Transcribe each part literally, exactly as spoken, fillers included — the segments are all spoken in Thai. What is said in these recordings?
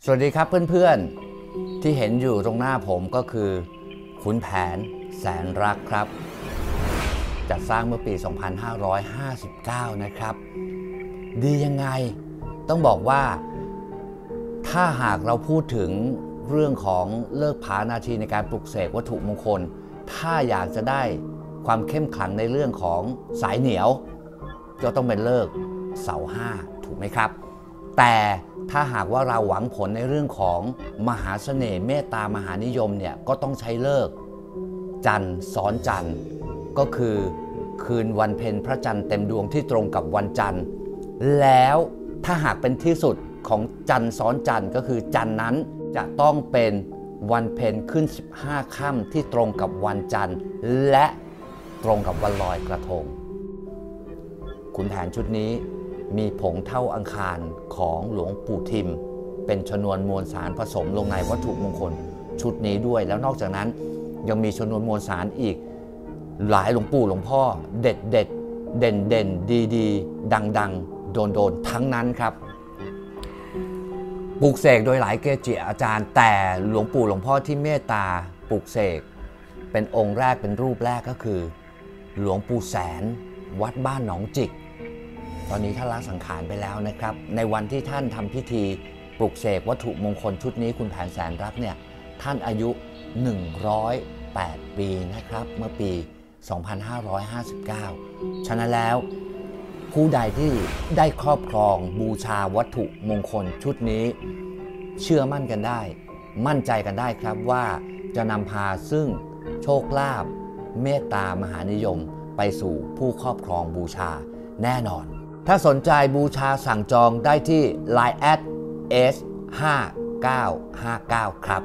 สวัสดีครับเพื่อนๆที่เห็นอยู่ตรงหน้าผมก็คือขุนแผนแสนรักครับจัดสร้างเมื่อปี สองพันห้าร้อยห้าสิบเก้า นะครับดียังไงต้องบอกว่าถ้าหากเราพูดถึงเรื่องของเลิกผานาทีในการปลุกเสกวัตถุมงคลถ้าอยากจะได้ความเข้มขลังในเรื่องของสายเหนียวก็ต้องเป็นเลิกเสาห้าถูกไหมครับแต่ถ้าหากว่าเราหวังผลในเรื่องของมหาเสน่ห์เมตตามหานิยมเนี่ยก็ต้องใช้เลิกจันทร์ซ้อนจันทร์ก็คือคืนวันเพ็ญพระจันทร์เต็มดวงที่ตรงกับวันจันทร์แล้วถ้าหากเป็นที่สุดของจันทร์ซ้อนจันทร์ก็คือจันทร์นั้นจะต้องเป็นวันเพ็ญขึ้นสิบห้าค่ำที่ตรงกับวันจันทร์และตรงกับวันลอยกระทงขุนแผนชุดนี้มีผงเท่าอังคารของหลวงปู่ทิมเป็นชนวนมวลสารผสมลงในวัตถุมงคลชุดนี้ด้วยแล้วนอกจากนั้นยังมีชนวนมวลสารอีกหลายหลวงปู่หลวงพ่อเด็ดเด็ดเด่นเด่นดีดีดังดังโดนโดนทั้งนั้นครับปลูกเสกโดยหลายเกจิอาจารย์แต่หลวงปู่หลวงพ่อที่เมตตาปลูกเสกเป็นองค์แรกเป็นรูปแรกก็คือหลวงปู่แสนวัดบ้านหนองจิกตอนนี้ท่านละสังขารไปแล้วนะครับในวันที่ท่านทำพิธีปลุกเสกวัตถุมงคลชุดนี้คุณแผนแสนรักเนี่ยท่านอายุหนึ่งร้อยแปดปีนะครับเมื่อปี สองพันห้าร้อยห้าสิบเก้า ฉะนั้นแล้วผู้ใดที่ได้ครอบครองบูชาวัตถุมงคลชุดนี้เชื่อมั่นกันได้มั่นใจกันได้ครับว่าจะนำพาซึ่งโชคลาภเมตตามหานิยมไปสู่ผู้ครอบครองบูชาแน่นอนถ้าสนใจบูชาสั่งจองได้ที่ ไลน์ แอท เอส ห้าเก้าห้าเก้า ครับ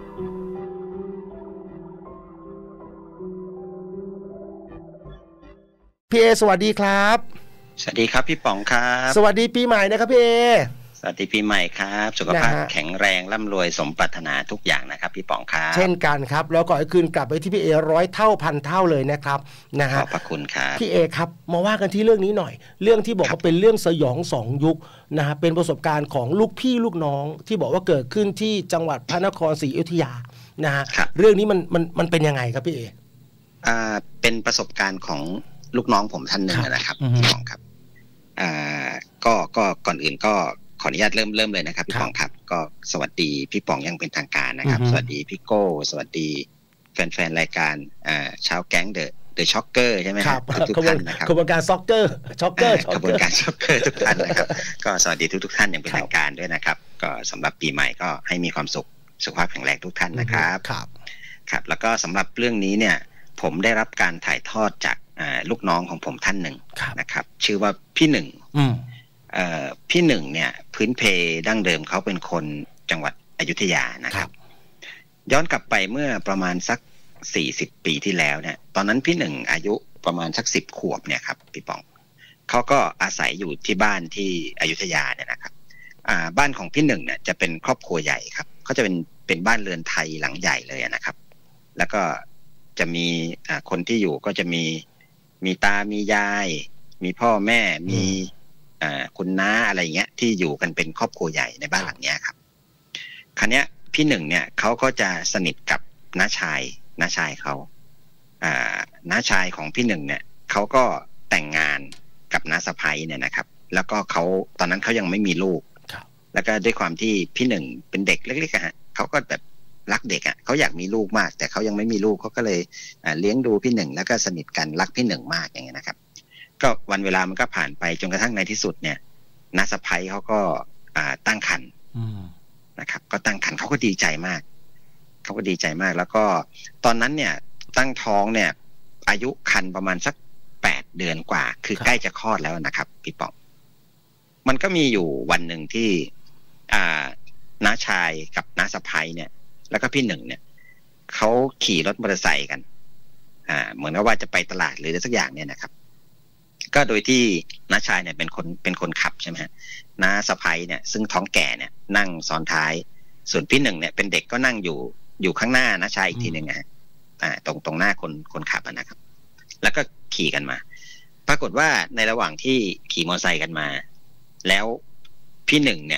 พี่เอสวัสดีครับสวัสดีครับพี่ป๋องครับสวัสดีปีใหม่นะครับพี่เอสวัสดีปีใหม่ครับสุขภาพแข็งแรงร่ำรวยสมปรารถนาทุกอย่างนะครับพี่ป๋องครับเช่นกันครับแล้วก็ให้คืนกลับไปที่พี่เอร้อยเท่าพันเท่าเลยนะครับนะฮะขอบพระคุณครับพี่เอครับมาว่ากันที่เรื่องนี้หน่อยเรื่องที่บอกว่าเป็นเรื่องสยองสองยุคนะฮะเป็นประสบการณ์ของลูกพี่ลูกน้องที่บอกว่าเกิดขึ้นที่จังหวัดพระนครศรีอยุธยานะฮะเรื่องนี้มันมันมันเป็นยังไงครับพี่เออ่าเป็นประสบการณ์ของลูกน้องผมท่านหนึ่งนะครับพี่ป๋องครับอ่าก็ก็ก่อนอื่นก็ขออนุญาตเริ่มเริ่มเลยนะครับพี่ป๋องครับก็สวัสดีพี่ป๋องยังเป็นทางการนะครับสวัสดีพี่โก้สวัสดีแฟนๆรายการอ่าชาวแก๊งเดอะเดอะช็อกเกอร์ใช่ไหมครับทุกท่านนะครับขบวนการซ็อกเกอร์ช็อกเกอร์ขบวนการช็อกเกอร์ทุกท่านนะครับก็สวัสดีทุกทุกท่านอย่างเป็นทางการด้วยนะครับก็สำหรับปีใหม่ก็ให้มีความสุขสุขภาพแข็งแรงทุกท่านนะครับครับครับแล้วก็สำหรับเรื่องนี้เนี่ยผมได้รับการถ่ายทอดจากลูกน้องของผมท่านหนึ่งนะครับชื่อว่าพี่หนึ่งพี่หนึ่งเนี่ยพื้นเพดั้งเดิมเขาเป็นคนจังหวัดอยุธยานะครับย้อนกลับไปเมื่อประมาณสักสี่สิบปีที่แล้วเนี่ยตอนนั้นพี่หนึ่งอายุประมาณสักสิบขวบเนี่ยครับพี่ป๋องเขาก็อาศัยอยู่ที่บ้านที่อยุธยาเนี่ยนะครับบ้านของพี่หนึ่งเนี่ยจะเป็นครอบครัวใหญ่ครับเขาจะเป็นเป็นบ้านเรือนไทยหลังใหญ่เลยนะครับแล้วก็จะมีคนที่อยู่ก็จะมีมีตามียายมีพ่อแม่มีคุณน้าอะไรเงี้ยที่อยู่กันเป็นครอบครัวใหญ่ในบ้านหลังเนี้ยครับคราวเนี้ยพี่หนึ่งเนี่ยเขาก็จะสนิทกับน้าชายน้าชายเขาอ่าน้าชายของพี่หนึ่งเนี่ยเขาก็แต่งงานกับน้าสะใภ้เนี่ยนะครับแล้วก็เขาตอนนั้นเขายังไม่มีลูกแล้วก็ด้วยความที่พี่หนึ่งเป็นเด็กเล็กๆอะฮะเขาก็แบบรักเด็กอ่ะเขาอยากมีลูกมากแต่เขายังไม่มีลูกเขาก็เลยเลี้ยงดูพี่หนึ่งแล้วก็สนิทกันรักพี่หนึ่งมากอย่างเงี้ยนะครับก็วันเวลามันก็ผ่านไปจนกระทั่งในที่สุดเนี่ยน้าสะใภ้เขาก็ตั้งครรภ์นะครับก็ตั้งครรภ์เขาก็ดีใจมากเขาก็ดีใจมากแล้วก็ตอนนั้นเนี่ยตั้งท้องเนี่ยอายุครรภ์ประมาณสักแปดเดือนกว่าคือใกล้จะคลอดแล้วนะครับพี่ป๋องมันก็มีอยู่วันหนึ่งที่น้าชายกับน้าสะใภ้เนี่ยแล้วก็พี่หนึ่งเนี่ยเขาขี่รถมอเตอร์ไซค์กันอ่าเหมือนกับว่าจะไปตลาดหรืออะไรสักอย่างเนี่ยนะครับก็โดยที่น้าชายเนี่ยเป็นคนเป็นคนขับใช่ไหมฮะน้าสะใภ้เนี่ยซึ่งท้องแก่เนี่ยนั่งซ้อนท้ายส่วนพี่หนึ่งเนี่ยเป็นเด็กก็นั่งอยู่อยู่ข้างหน้าน้าชายอีกทีหนึ่งนะอ่าตรงตรงหน้าคนคนขับนะครับแล้วก็ขี่กันมาปรากฏว่าในระหว่างที่ขี่มอเตอร์ไซค์กันมาแล้วพี่หนึ่งเนี่ย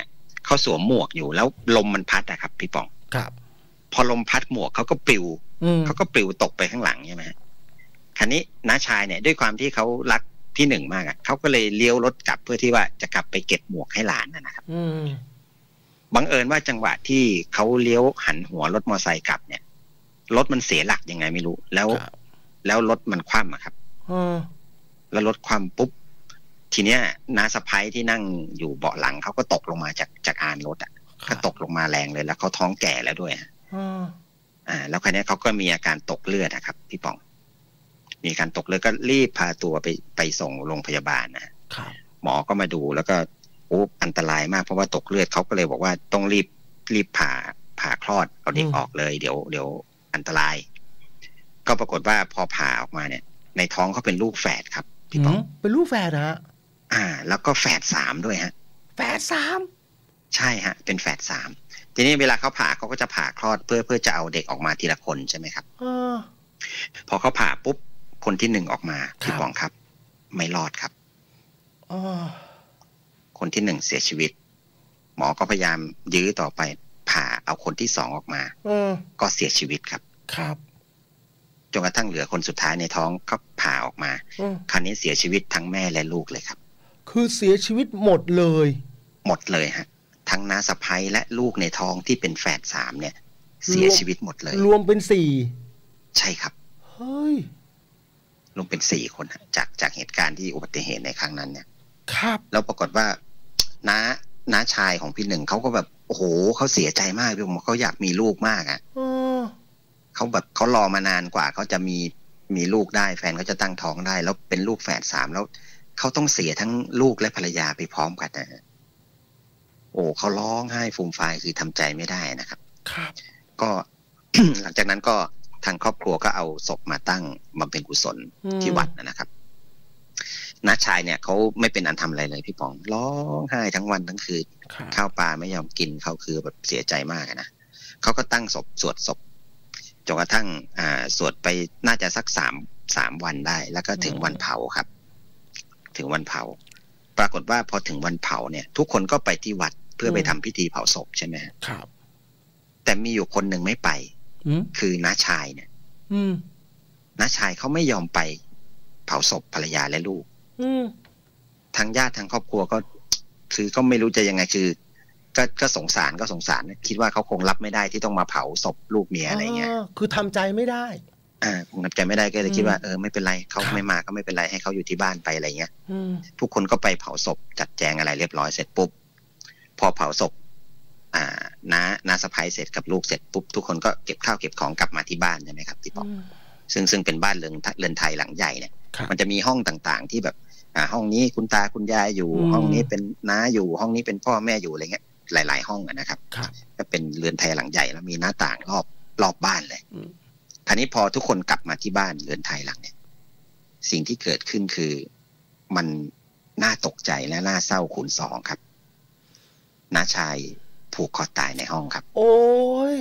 เขาสวมหมวกอยู่แล้วลมมันพัดอะครับพี่ป๋องครับพอลมพัดหมวกเขาก็ปลิวเขาก็ปลิวตกไปข้างหลังใช่ไหมคันนี้น้าชายเนี่ยด้วยความที่เขารักพี่หนึ่งมากอะเขาก็เลยเลี้ยวรถกลับเพื่อที่ว่าจะกลับไปเก็บหมวกให้หลานนะครับบังเอิญว่าจังหวะที่เขาเลี้ยวหันหัวรถมอเตอร์ไซค์กลับเนี่ยรถมันเสียหลักยังไงไม่รู้แล้วแล้วรถมันคว่ำอะครับแล้วรถคว่ำปุ๊บทีเนี้ยน้าสะพ้ายที่นั่งอยู่เบาะหลังเขาก็ตกลงมาจากจากอานรถอ่ะก็ตกลงมาแรงเลยแล้วเขาท้องแก่แล้วด้วยอ่าแล้วคราวนี้เขาก็มีอาการตกเลือดนะครับพี่ป๋องมีการตกเลือดก็รีบพาตัวไปไปส่งโรงพยาบาลนะหมอก็มาดูแล้วก็โอ้อันตรายมากเพราะว่าตกเลือดเขาก็เลยบอกว่าต้องรีบรีบผ่าผ่าคลอดเอาเด็กออกเลยเดี๋ยวเดี๋ยวอันตรายก็ปรากฏว่าพอผ่าออกมาเนี่ยในท้องเขาเป็นลูกแฝดครับพี่ป๋องเป็นลูกแฝดฮะอ่าแล้วก็แฝดสามด้วยฮะแฝดสามใช่ฮะเป็นแฝดสามทีนี้เวลาเขาผ่าเขาก็จะผ่าคลอดเพื่อเพื่อจะเอาเด็กออกมาทีละคนใช่ไหมครับอพอเขาผ่าปุ๊บคนที่หนึ่งออกมาพี่ป๋องครับไม่รอดครับอคนที่หนึ่งเสียชีวิตหมอก็พยายามยื้อต่อไปผ่าเอาคนที่สองออกมาก็เสียชีวิตครับครับจนกระทั่งเหลือคนสุดท้ายในท้องก็ผ่าออกมาคราวนี้เสียชีวิตทั้งแม่และลูกเลยครับคือเสียชีวิตหมดเลยหมดเลยฮะทั้งน้าสะใภ้และลูกในท้องที่เป็นแฝดสามเนี่ยเสียชีวิตหมดเลยรวมเป็นสี่ใช่ครับเฮ้ยรวมเป็นสี่คนจากจากเหตุการณ์ที่อุบัติเหตุในครั้งนั้นเนี่ยครับแล้วปรากฏว่าน้าน้าชายของพี่หนึ่งเขาก็แบบโอ้โหเขาเสียใจมากพี่ผมเขาอยากมีลูกมากอ่ะเขาแบบเขารอมานานกว่าเขาจะมีมีลูกได้แฟนเขาจะตั้งท้องได้แล้วเป็นลูกแฝดสามแล้วเขาต้องเสียทั้งลูกและภรรยาไปพร้อมกันนะโอ้เขาร้องไห้ฟูมฟายคือทำใจไม่ได้นะครับครับก็ หลังจากนั้นก็ทางครอบครัวก็เอาศพมาตั้งบำเพ็ญกุศลที่วัดนะครับน้าชายเนี่ยเขาไม่เป็นอันทำอะไรเลยพี่ป๋องร้องไห้ทั้งวันทั้งคืนข้าวปลาไม่ยอมกินเขาคือแบบเสียใจมากนะเขาก็ตั้งศพสวดศพจนกระทั่งอ่าสวดไปน่าจะสักสามสามวันได้แล้วก็ถึงวันเผาครับถึงวันเผาปรากฏว่าพอถึงวันเผาเนี่ยทุกคนก็ไปที่วัดเพื่อไปทำพิธีเผาศพใช่ไหมครับแต่มีอยู่คนหนึ่งไม่ไปคือน้าชายเนี่ยน้าชายเขาไม่ยอมไปเผาศพภรรยาและลูกทางญาติทางครอบครัวก็คือก็ไม่รู้จะยังไงคือก็ก็สงสารก็สงสารคิดว่าเขาคงรับไม่ได้ที่ต้องมาเผาศพลูกเมียอะไรเงี้ยคือทำใจไม่ได้อ่าคงทำใจไม่ได้ก็เลยคิดว่าเออไม่เป็นไรเขาไม่มาก็ไม่เป็นไรให้เขาอยู่ที่บ้านไปอะไรเงี้ยทุกคนก็ไปเผาศพจัดแจงอะไรเรียบร้อยเสร็จปุ๊บพอเผาศพอ่าน้าน้าสะใภ้เสร็จกับลูกเสร็จปุ๊บทุกคนก็เก็บข้าวเก็บของกลับมาที่บ้านใช่ไหมครับพี่ป๋องซึ่งซึ่งเป็นบ้านเรือนเรือนไทยหลังใหญ่เนี่ยมันจะมีห้องต่างๆที่แบบอ่าห้องนี้คุณตาคุณยายอยู่ห้องนี้เป็นน้าอยู่ห้องนี้เป็นพ่อแม่อยู่อะไรเงี้ยหลายๆห้องนะครับก็เป็นเรือนไทยหลังใหญ่แล้วมีหน้าต่างรอบรอบบ้านเลยคราวนี้พอทุกคนกลับมาที่บ้านเรือนไทยหลังเนี่ยสิ่งที่เกิดขึ้นคือมันน่าตกใจและน่าเศร้าคูณสองครับน้าชายผูกคอตายในห้องครับโอ้ย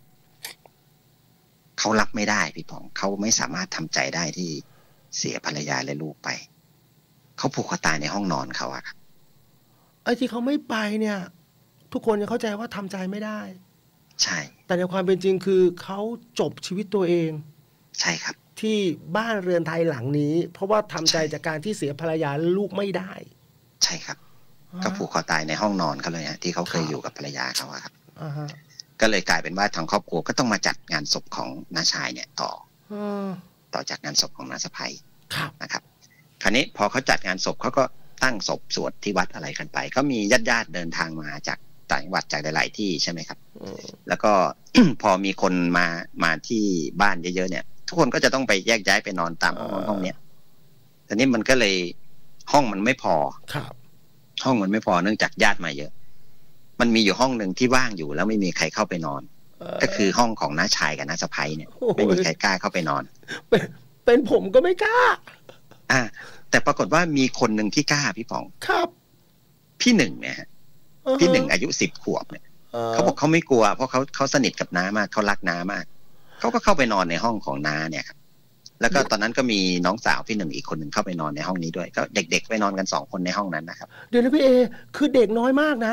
เขารับไม่ได้พี่ป๋องเขาไม่สามารถทำใจได้ที่เสียภรรยาและลูกไปเขาผูกคอตายในห้องนอนเขาอะครับไอ้ที่เขาไม่ไปเนี่ยทุกคนยังเข้าใจว่าทำใจไม่ได้ใช่แต่ในความเป็นจริงคือเขาจบชีวิตตัวเองใช่ครับที่บ้านเรือนไทยหลังนี้เพราะว่าทำใจจากการที่เสียภรรยาและลูกไม่ได้ใช่ครับก็ผูกคอตายในห้องนอนเขาเลยฮะที่เขาเคยอยู่กับภรรยาเขาครับก็เลยกลายเป็นว่าทางครอบครัวก็ต้องมาจัดงานศพของน้าชายเนี่ยต่อต่อจากงานศพของน้าสะใภ้นะครับคราวนี้พอเขาจัดงานศพเขาก็ตั้งศพสวดที่วัดอะไรกันไปก็มีญาติญาติเดินทางมาจากต่างจังหวัดจากหลายๆที่ใช่ไหมครับแล้วก็ พอมีคนมามาที่บ้านเยอะๆเนี่ยทุกคนก็จะต้องไปแยกย้ายไปนอนตามห้องห้องเนี้ยทีนี้มันก็เลยห้องมันไม่พอครับห้องมันไม่พอเนื่องจากญาติมาเยอะมันมีอยู่ห้องหนึ่งที่ว่างอยู่แล้วไม่มีใครเข้าไปนอนก็คือห้องของน้าชายกับน้าสะใภ้เนี่ยไม่มีใครกล้าเข้าไปนอนเป็นผมก็ไม่กล้าอ่าแต่ปรากฏว่ามีคนหนึ่งที่กล้าพี่ป๋องครับพี่หนึ่งเนี่ยพี่หนึ่งอายุสิบขวบเนี่ยเขาบอกเขาไม่กลัวเพราะเขาเขาสนิทกับน้ามากเขารักน้ามากเขาก็เข้าไปนอนในห้องของน้าเนี่ยครับแล้วก็ตอนนั้นก็มีน้องสาวพี่หนึ่งอีกคนหนึ่งเข้าไปนอนในห้องนี้ด้วยก็เด็กๆไปนอนกันสองคนในห้องนั้นนะครับเดี๋ยวนะพี่เอคือเด็กน้อยมากนะ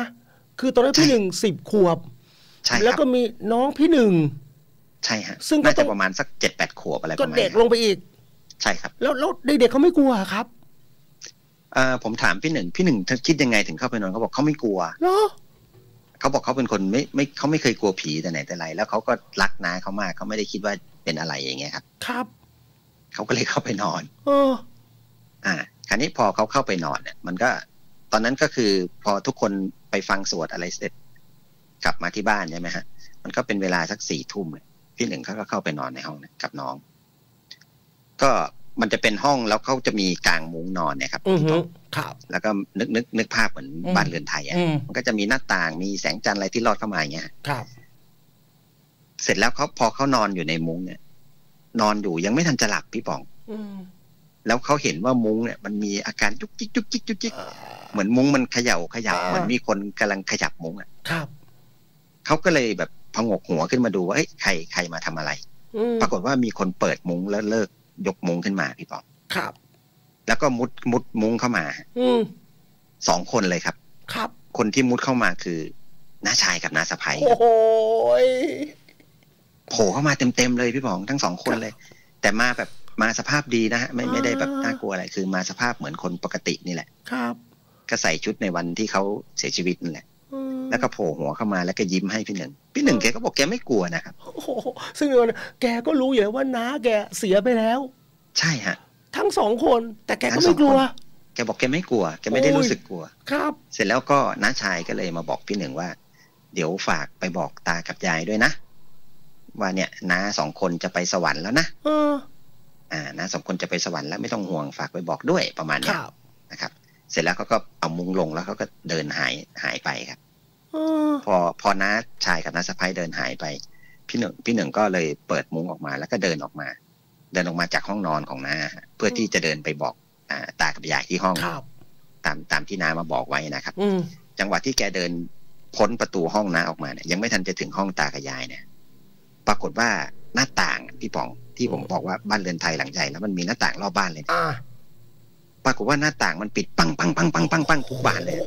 คือตอนนั้นพี่หนึ่งสิบขวบใช่แล้วก็มีน้องพี่หนึ่งใช่ฮะซึ่งน่าจะประมาณสักเจ็ดแปดขวบอะไรประมาณก็เด็กลงไปอีกใช่ครับแล้วแล้วเด็กๆเขาไม่กลัวครับอ่าผมถามพี่หนึ่งพี่หนึ่งคิดยังไงถึงเข้าไปนอนเขาบอกเขาไม่กลัวเหรอเขาบอกเขาเป็นคนไม่ไม่เขาไม่เคยกลัวผีแต่ไหนแต่ไรแล้วเขาก็รักน้าเขามากเขาไม่ได้คิดว่าเป็นอะไรอย่างเงี้ยครับครับเขาก็เลยเข้าไปนอนเอออ่าคราวนี้พอเขาเข้าไปนอนเนี่ยมันก็ตอนนั้นก็คือพอทุกคนไปฟังสวดอะไรเสร็จกลับมาที่บ้านใช่ไหมฮะมันก็เป็นเวลาสักสี่ทุ่มพี่หนึ่งเขาก็เข้าไปนอนในห้องนะกับน้องก็มันจะเป็นห้องแล้วเขาจะมีกางมุ้งนอนเนี่ยครับครับแล้วก็นึกนึกนึกภาพเหมือนบ้านเรือนไทยอ่ะมันก็จะมีหน้าต่างมีแสงจันทร์อะไรที่ลอดเข้ามาอย่างเงี้ยครับเสร็จแล้วเขาพอเขานอนอยู่ในมุ้งเนี่ยนอนอยู่ยังไม่ทันจะหลับพี่ป๋องแล้วเขาเห็นว่ามุ้งเนี่ยมันมีอาการจุกจิกจุกจิกจุกจิกเหมือนมุ้งมันเขย่าเขย่าเหมือนมีคนกำลังขยับมุ้งอ่ะครับเขาก็เลยแบบพงกหัวขึ้นมาดูว่าเอ้ยใครใครมาทำอะไรปรากฏว่ามีคนเปิดมุ้งแล้วเลิกยกมุ้งขึ้นมาพี่ป๋องครับแล้วก็มุดมุดมุ้งเข้ามาสองคนเลยครับครับคนที่มุดเข้ามาคือน้าชายกับน้าสะใภ้โอ้โหโผล่เข้ามาเต็มๆเลยพี่ป๋องทั้งสองคนเลยแต่มาแบบมาสภาพดีนะฮะไม่ไม่ได้แบบน่ากลัวอะไรคือมาสภาพเหมือนคนปกตินี่แหละครับก็ใส่ชุดในวันที่เขาเสียชีวิตนั่นแหละแล้วก็โผล่หัวเข้ามาแล้วก็ยิ้มให้พี่หนึ่งพี่หนึ่งแกก็บอกแกไม่กลัวนะครับโอ้โหซึ่งแกก็รู้อยู่แล้วว่าน้าแกเสียไปแล้วใช่ฮะทั้งสองคนแต่แกก็ไม่กลัวแกบอกแกไม่กลัวแกไม่ได้รู้สึกกลัวครับเสร็จแล้วก็น้าชายก็เลยมาบอกพี่หนึ่งว่าเดี๋ยวฝากไปบอกตากับยายด้วยนะว่าเนี่ยน้าสองคนจะไปสวรรค์แล้วนะเอออ่าน้าสองคนจะไปสวรรค์แล้วไม่ต้องห่วงฝากไปบอกด้วยประมาณนี้นะครับเสร็จแล้วเขาก็เอามุ้งลงแล้วเขาก็เดินหายหายไปครับพอพอน้าชายกับน้าสะใภ้เดินหายไปพี่หนึ่งพี่หนึ่งก็เลยเปิดมุ้งออกมาแล้วก็เดินออกมาเดินออกมาจากห้องนอนของน้าเพื่อที่จะเดินไปบอกอ่าตากับยายที่ห้องตามตามที่น้ามาบอกไว้นะครับจังหวะที่แกเดินพ้นประตูห้องน้าออกมาเนี่ยยังไม่ทันจะถึงห้องตากับยายเนี่ยปรากฏว่าหน้าต่างพี่ป๋องที่ผมบอกว่าบ้านเรือนไทยหลังใหญ่แล้วมันมีหน้าต่างรอบบ้านเลยปรากฏว่าหน้าต่างมันปิดปังปังปังปังปังปังทุกบานเลย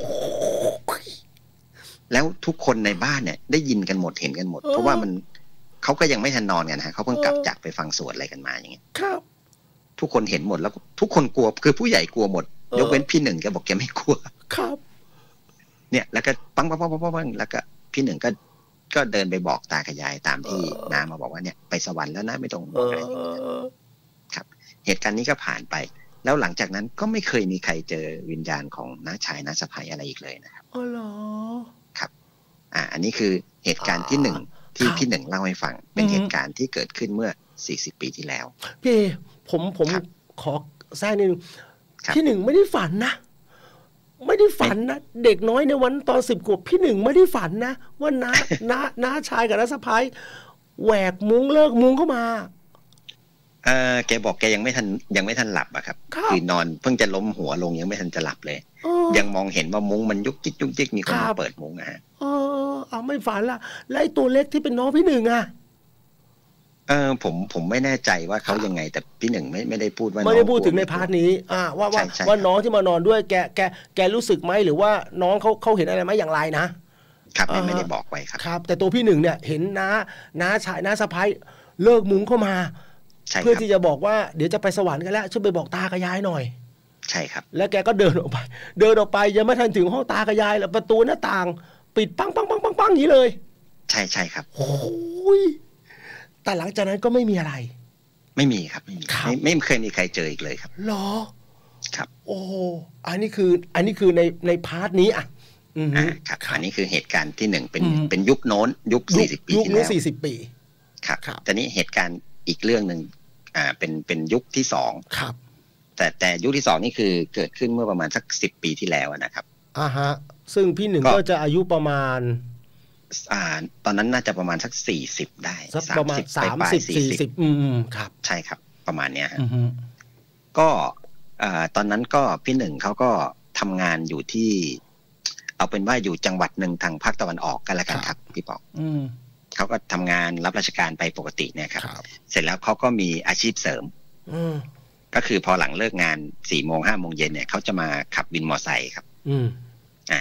แล้วทุกคนในบ้านเนี่ยได้ยินกันหมดเห็นกันหมดเพราะว่ามันเขาก็ยังไม่ทันนอนกันฮะเขาเพิ่งกลับจากไปฟังสวดอะไรกันมาอย่างเงี้ยครับทุกคนเห็นหมดแล้วทุกคนกลัวคือผู้ใหญ่กลัวหมดยกเว้นพี่หนึ่งแกบอกแกไม่กลัวครับเนี่ยแล้วก็ปังปังปังปังปังแล้วก็พี่หนึ่งก็ก็เดินไปบอกตากับยายตามที่น้ามาบอกว่าเนี่ยไปสวรรค์แล้วนะไม่ต้องห่วงอะไรอย่างเงี้ยครับเหตุการณ์นี้ก็ผ่านไปแล้วหลังจากนั้นก็ไม่เคยมีใครเจอวิญญาณของน้าชายน้าสะใภ้อะไรอีกเลยนะครับอ๋อเหรอครับอ่าอันนี้คือเหตุการณ์ที่หนึ่งที่พี่หนึ่งเล่าให้ฟังเป็นเหตุการณ์ที่เกิดขึ้นเมื่อสี่สิบปีที่แล้วพี่ผมผมขอแทรกนิดนึงพี่หนึ่งไม่ได้ฝันนะไม่ได้ฝันนะเด็กน้อยในวันตอนสิบขวบพี่หนึ่งไม่ได้ฝันนะว่าน้าน้าน้าชายกับน้าสะใภ้แหวกมุ้งเลิกมุ้งเข้ามาเออแกบอกแกยังไม่ทันยังไม่ทันหลับอะครับคือนอนเพิ่งจะล้มหัวลงยังไม่ทันจะหลับเลยยังมองเห็นว่ามุ้งมันยุกจิกยุกจิกมีคนมาเปิดมุ้งอะฮะเออเอาไม่ฝันละแล้วไอ้ตัวเล็กที่เป็นน้องพี่หนึ่งอะเออผมผมไม่แน่ใจว่าเขายังไงแต่พี่หนึ่งไม่ไม่ได้พูดว่าไม่ได้พูดถึงในพาร์ทนี้อ่าว่าว่าว่าน้องที่มานอนด้วยแกแกแกรู้สึกไหมหรือว่าน้องเขาเขาเห็นอะไรไหมอย่างไรนะครับไม่ได้บอกไว้ครับครับแต่ตัวพี่หนึ่งเนี่ยเห็นน้าน้าชายน้าสะใภ้เลิกมุ้งเข้ามาเพื่อที่จะบอกว่าเดี๋ยวจะไปสวรรค์กันแล้วช่วยไปบอกตากับยายหน่อยใช่ครับแล้วแกก็เดินออกไปเดินออกไปยังไม่ทันถึงห้องตากับยายแล้วประตูหน้าต่างปิดปังปังปังปังปังอย่างนี้เลยใช่ใช่ครับโอ้ยแต่หลังจากนั้นก็ไม่มีอะไรไม่มีครับไม่มีไม่ไม่เคยมีใครเจออีกเลยครับหรอครับโอ้อันนี้คืออันนี้คือในในพาร์ทนี้อ่ะอ่าครับอันนี้คือเหตุการณ์ที่หนึ่งเป็นเป็นยุคโน้นยุคสี่สิบปีที่แล้วยุคสี่สิบปีครับแต่นี้เหตุการณ์อีกเรื่องหนึ่งอ่าเป็นเป็นยุคที่สองครับแต่แต่ยุคที่สองนี่คือเกิดขึ้นเมื่อประมาณสักสิบปีที่แล้วนะครับอ่าฮะซึ่งพี่หนึ่งก็จะอายุประมาณอ่าตอนนั้นน่าจะประมาณสักสี่สิบได้ประมาณสามสิบสี่สิบอืมครับใช่ครับประมาณเนี้ยฮะก็อ่าตอนนั้นก็พี่หนึ่งเขาก็ทำงานอยู่ที่เอาเป็นว่าอยู่จังหวัดหนึ่งทางภาคตะวันออกกันแล้วกันครับพี่ปอกเขาก็ทำงานรับราชการไปปกติเนี่ยครับเสร็จแล้วเขาก็มีอาชีพเสริมก็คือพอหลังเลิกงานสี่โมงห้าโมงเย็นเนี่ยเขาจะมาขับวินมอไซค์ครับอ่า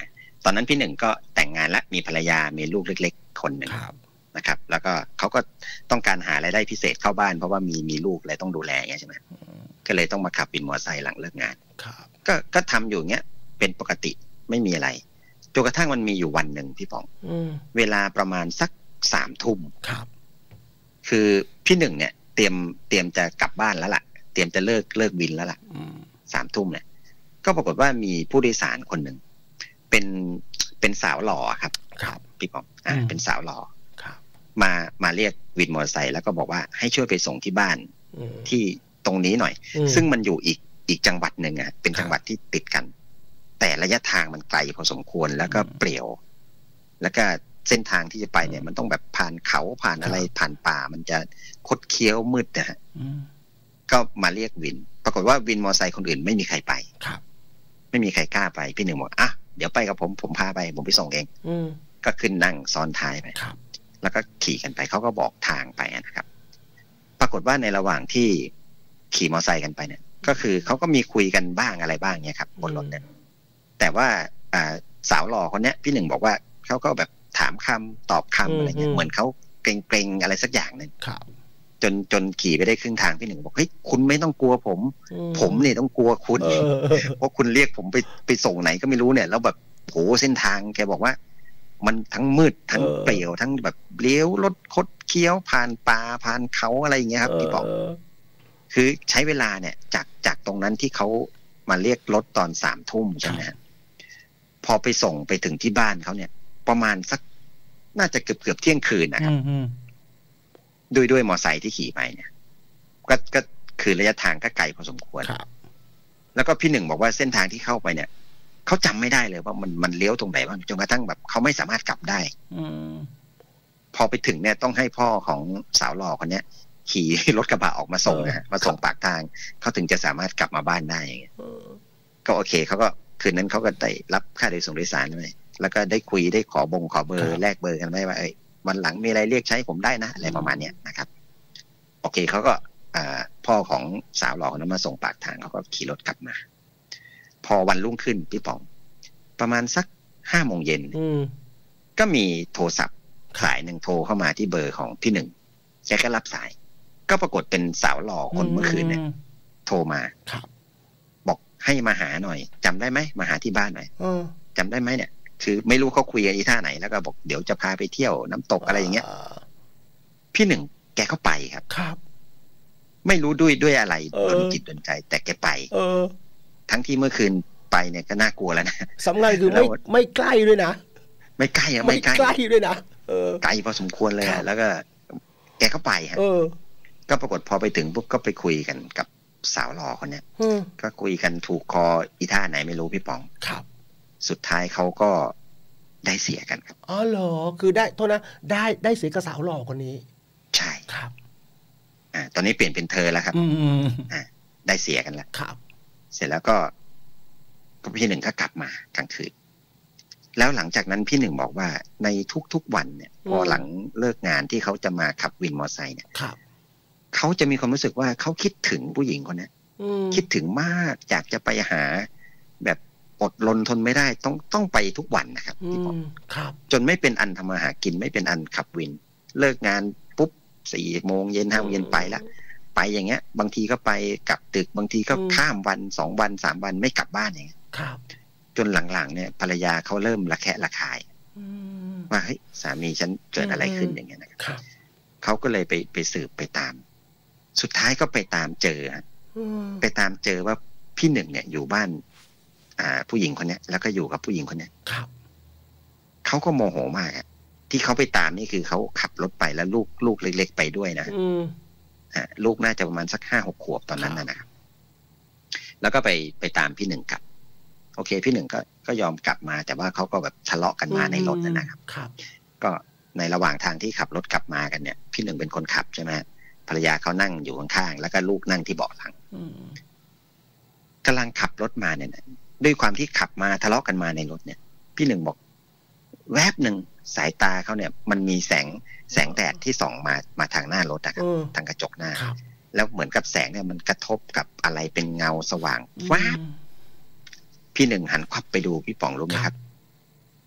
ตอนนั้นพี่หนึ่งก็แต่งงานและมีภรรยามีลูกเล็กๆคนหนึ่งนะครับแล้วก็เขาก็ต้องการหารายได้พิเศษเข้าบ้านเพราะว่ามีมีลูกอะไรต้องดูแลอย่างเงี้ยใช่ไหมก็เลยต้องมาขับวินมอเตอร์ไซค์หลังเลิกงานก็ก็ทำอยู่เงี้ยเป็นปกติไม่มีอะไรจนกระทั่งมันมีอยู่วันหนึ่งพี่ป๋องเวลาประมาณสักสามทุ่มคือพี่หนึ่งเนี่ยเตรียมเตรียมจะกลับบ้านแล้วล่ะเตรียมจะเลิกเลิกวินแล้วล่ะสามทุ่มเนี่ยก็ปรากฏว่ามีผู้โดยสารคนหนึ่งเป็นเป็นสาวหล่อครับครับพี่ป๋องอ่าเป็นสาวหล่อมามาเรียกวินมอเตอร์ไซค์แล้วก็บอกว่าให้ช่วยไปส่งที่บ้านที่ตรงนี้หน่อยซึ่งมันอยู่อีกอีกจังหวัดหนึ่งอ่ะเป็นจังหวัดที่ติดกันแต่ระยะทางมันไกลพอสมควรแล้วก็เปลี่ยวแล้วก็เส้นทางที่จะไปเนี่ยมันต้องแบบผ่านเขาผ่านอะไรผ่านป่ามันจะคดเคี้ยวมืดนะฮะก็มาเรียกวินปรากฏว่าวินมอเตอร์ไซค์คนอื่นไม่มีใครไปครับไม่มีใครกล้าไปพี่หนึ่งบอกอ่ะเดี๋ยวไปกับผมผมพาไปผมไปส่งเองก็ขึ้นนั่งซ้อนท้ายไปแล้วก็ขี่กันไปเขาก็บอกทางไปนะครับปรากฏว่าในระหว่างที่ขี่มอเตอร์ไซค์กันไปเนี่ยก็คือเขาก็มีคุยกันบ้างอะไรบ้างเนี่ยครับบนรถเนี่ยแต่ว่าอ่าสาวหล่อคนเนี้ยพี่หนึ่งบอกว่าเขาก็แบบถามคำตอบคำอะไรเงี้ยเหมือนเขาเกรงๆอะไรสักอย่างนึงจนจนขี่ไปได้ครึ่งทางพี่หนึ่งบอกเฮ้ยคุณไม่ต้องกลัวผมผมเนี่ยต้องกลัวคุณเพราะคุณเรียกผมไปไปส่งไหนก็ไม่รู้เนี่ยแล้วแบบโหเส้นทางแกบอกว่ามันทั้งมืดทั้งเปลี่ยวทั้งแบบเลี้ยวรถคดเคี้ยวผ่านป่าผ่านเขาอะไรอย่างเงี้ยครับพี่บอกคือใช้เวลาเนี่ยจากจากตรงนั้นที่เขามาเรียกรถตอนสามทุ่มใช่ไหมฮะพอไปส่งไปถึงที่บ้านเขาเนี่ยประมาณสักน่าจะเกือบเกือบเที่ยงคืนนะครับด้วยด้วยมอไซค์ที่ขี่ไปเนี่ยก็ก็คือระยะทางก็ไกลพอสมควรแล้วก็พี่หนึ่งบอกว่าเส้นทางที่เข้าไปเนี่ยเขาจำไม่ได้เลยว่ามันมันเลี้ยวตรงไหนบ้างจนกระทั่งแบบเขาไม่สามารถกลับได้พอไปถึงเนี่ยต้องให้พ่อของสาวหล่อคนเนี้ยขี่รถกระบะออกมาส่งนะฮะมาส่งปากทางเขาถึงจะสามารถกลับมาบ้านได้อย่างเงี้ยก็โอเคเขาก็คืนนั้นเขาก็ได้รับค่าโดยสารโดยสารเลยแล้วก็ได้คุยได้ขอบงขอเบอร์แลกเบอร์กันไว้ว่าเอ้ยวันหลังมีอะไรเรียกใช้ผมได้นะอะไรประมาณเนี้ยนะครับโอเคเขาก็พ่อของสาวหล่อคนนั้นมาส่งปากทางเขาก็ขี่รถกลับมาพอวันรุ่งขึ้นพี่ป๋องประมาณสักห้าโมงเย็นก็มีโทรศัพท์สายหนึ่งโทรเข้ามาที่เบอร์ของพี่หนึ่งแกก็รับสายก็ปรากฏเป็นสาวหล่อคนเมื่อคืนเนี่ยโทรมาบอกให้มาหาหน่อยจำได้ไหมมาหาที่บ้านหน่อยจำได้ไหมเนี่ยคือไม่รู้เขาคุยกันอีท่าไหนแล้วก็บอกเดี๋ยวจะพาไปเที่ยวน้ำตกอะไรอย่างเงี้ยพี่หนึ่งแกก็ไปครับครับไม่รู้ด้วยด้วยอะไรโดนจิตโดนใจแต่แกไปเออทั้งที่เมื่อคืนไปเนี่ยก็น่ากลัวแล้วนะสำคัญคือไม่ไม่ใกล้ด้วยนะไม่ใกล้อะไม่ใกล้ใกล้ด้วยนะเออไกลพอสมควรเลยแล้วก็แกก็ไปฮะก็ปรากฏพอไปถึงปุ๊บก็ไปคุยกันกับสาวหล่อคนเนี้ยก็คุยกันถูกคออีท่าไหนไม่รู้พี่ป๋องครับสุดท้ายเขาก็ได้เสียกันครับอ๋อเหรอคือได้โทษนะได้ได้เสียกับสาวหล่อคนนี้ใช่ครับอ่าตอนนี้เปลี่ยนเป็นเธอแล้วครับอ่าได้เสียกันแล้วครับเสร็จแล้วก็พี่หนึ่งก็กลับมากลางคืนแล้วหลังจากนั้นพี่หนึ่งบอกว่าในทุกๆวันเนี่ยพอหลังเลิกงานที่เขาจะมาขับวินมอเตอร์ไซค์เนี่ยเขาจะมีความรู้สึกว่าเขาคิดถึงผู้หญิงคนนี้คิดถึงมากอยากจะไปหาแบบอดรนทนไม่ได้ต้องต้องไปทุกวันนะครับพี่บอกจนไม่เป็นอันทำมาหากินไม่เป็นอันขับวินเลิกงานปุ๊บสี่โมงเย็นห้าโมงเย็นไปแล้วไปอย่างเงี้ยบางทีก็ไปกลับดึกบางทีก็ข้ามวันสองวันสามวันไม่กลับบ้านอย่างเงี้ยจนหลังๆเนี่ยภรรยาเขาเริ่มระแคะระคายว่าเฮ้ยสามีฉันเกิดอะไรขึ้นอย่างเงี้ยนะครับเขาก็เลยไปไปสืบไปตามสุดท้ายก็ไปตามเจอไปตามเจอว่าพี่หนึ่งเนี่ยอยู่บ้านอ่าผู้หญิงคนนี้แล้วก็อยู่กับผู้หญิงคนนี้เขาก็โมโหมากที่เขาไปตามนี่คือเขาขับรถไปแล้วลูกลูกเล็กๆไปด้วยนะอ่าลูกน่าจะประมาณสักห้าหกขวบตอนนั้นนะครับแล้วก็ไปไปตามพี่หนึ่งกลับโอเคพี่หนึ่งก็ก็ยอมกลับมาแต่ว่าเขาก็แบบทะเลาะกันมาในรถนะครับก็ในระหว่างทางที่ขับรถกลับมากันเนี่ยพี่หนึ่งเป็นคนขับใช่ไหมภรรยาเขานั่งอยู่ข้างๆแล้วก็ลูกนั่งที่เบาะหลังกำลังขับรถมาเนี่ยด้วยความที่ขับมาทะเลาะกันมาในรถเนี่ยพี่หนึ่งบอกแวบหนึ่งสายตาเขาเนี่ยมันมีแสงแสงแดดที่ส่องมามาทางหน้ารถนะครับทางกระจกหน้าแล้วเหมือนกับแสงเนี่ยมันกระทบกับอะไรเป็นเงาสว่างวาบพี่หนึ่งหันควับไปดูพี่ป๋องรู้ไหมครับ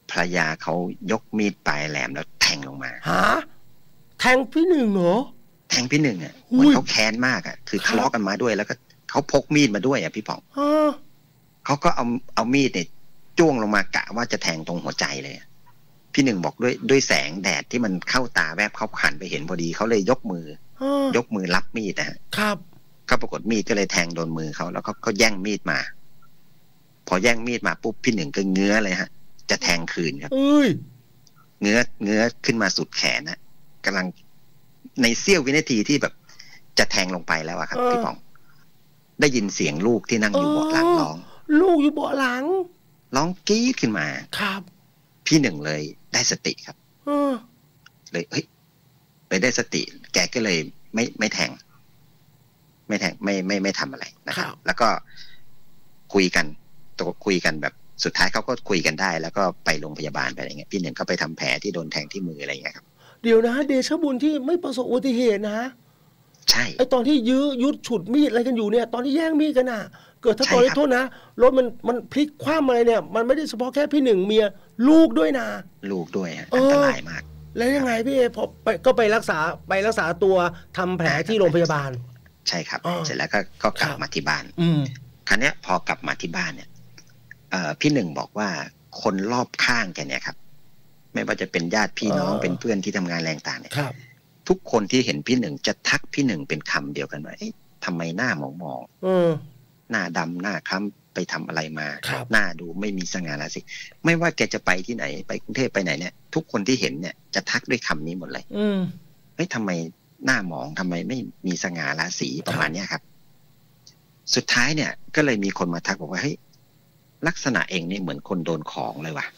ภรรยาเขายกมีดปลายแหลมแล้วแทงลงมาฮะแทงพี่หนึ่งเหรอแทงพี่หนึ่งอ่ะเหมือนเขาแค้นมากอ่ะคือทะเลาะกันมาด้วยแล้วก็เขาพกมีดมาด้วยอ่ะพี่ป๋องเขาก็เอาเอามีดเนี่ยจ้วงลงมากะว่าจะแทงตรงหัวใจเลยพี่หนึ่งบอกด้วยด้วยแสงแดดที่มันเข้าตาแวบเขาหันไปเห็นพอดีเขาเลยยกมือยกมือรับมีดนะฮะครับเขาปรากฏมีดก็เลยแทงโดนมือเขาแล้วเขาเขาแย่งมีดมาพอแย่งมีดมาปุ๊บพี่หนึ่งก็เงื้อเลยฮะจะแทงคืนครับเงื้อเงื้อขึ้นมาสุดแขนนะกำลังในเสี้ยววินาทีที่แบบจะแทงลงไปแล้วอะครับพี่ป๋องได้ยินเสียงลูกที่นั่งอยู่เบาะหลังร้องลูกอยู่เบาะหลังร้องกรี๊ดขึ้นมาครับพี่หนึ่งเลยได้สติครับเลยเฮ้ยเลยได้สติแกก็เลยไม่ไม่แทงไม่แทงไม่ไม่ไม่ทำอะไรนะครับแล้วก็คุยกันตัวคุยกันแบบสุดท้ายเขาก็คุยกันได้แล้วก็ไปโรงพยาบาลไปอะไรเงี้ยพี่หนึ่งก็ไปทำแผลที่โดนแทงที่มืออะไรเงี้ยครับเดี๋ยวนะเดชบุญที่ไม่ประสบอุบัติเหตุนะใช่ไอตอนที่ยื้อยุดฉุดมีดอะไรกันอยู่เนี่ยตอนที่แย่งมีดกันน่ะเกิดถ้าตอนนี้โทษนะรถมันมันพลิกคว่ำอะไรเนี่ยมันไม่ได้เฉพาะแค่พี่หนึ่งเมียลูกด้วยนะลูกด้วยอันตรายมากแล้วยังไงพี่เอพอไปก็ไปรักษาไปรักษาตัวทำแผลที่โรงพยาบาลใช่ครับเสร็จแล้วก็ก็กลับมาที่บ้านครั้งนี้พอกลับมาที่บ้านเนี่ยพี่หนึ่งบอกว่าคนรอบข้างแกเนี่ยครับไม่ว่าจะเป็นญาติพี่น้องเป็นเพื่อนที่ทำงานแรงต่างเนี่ยทุกคนที่เห็นพี่หนึ่งจะทักพี่หนึ่งเป็นคำเดียวกันว่าทำไมหน้าหมองมองหน้าดำหน้าคล้ำไปทำอะไรมาหน้าดูไม่มีสง่าราศีไม่ว่าแกจะไปที่ไหนไปกรุงเทพไปไหนเนี่ยทุกคนที่เห็นเนี่ยจะทักด้วยคำนี้หมดเลยเฮ้ยทำไมหน้าหมองทำไมไม่มีสง่าราศีประมาณนี้ครับสุดท้ายเนี่ยก็เลยมีคนมาทักบอกว่าเฮ้ยลักษณะเองนี่เหมือนคนโดนของเลยว่ะ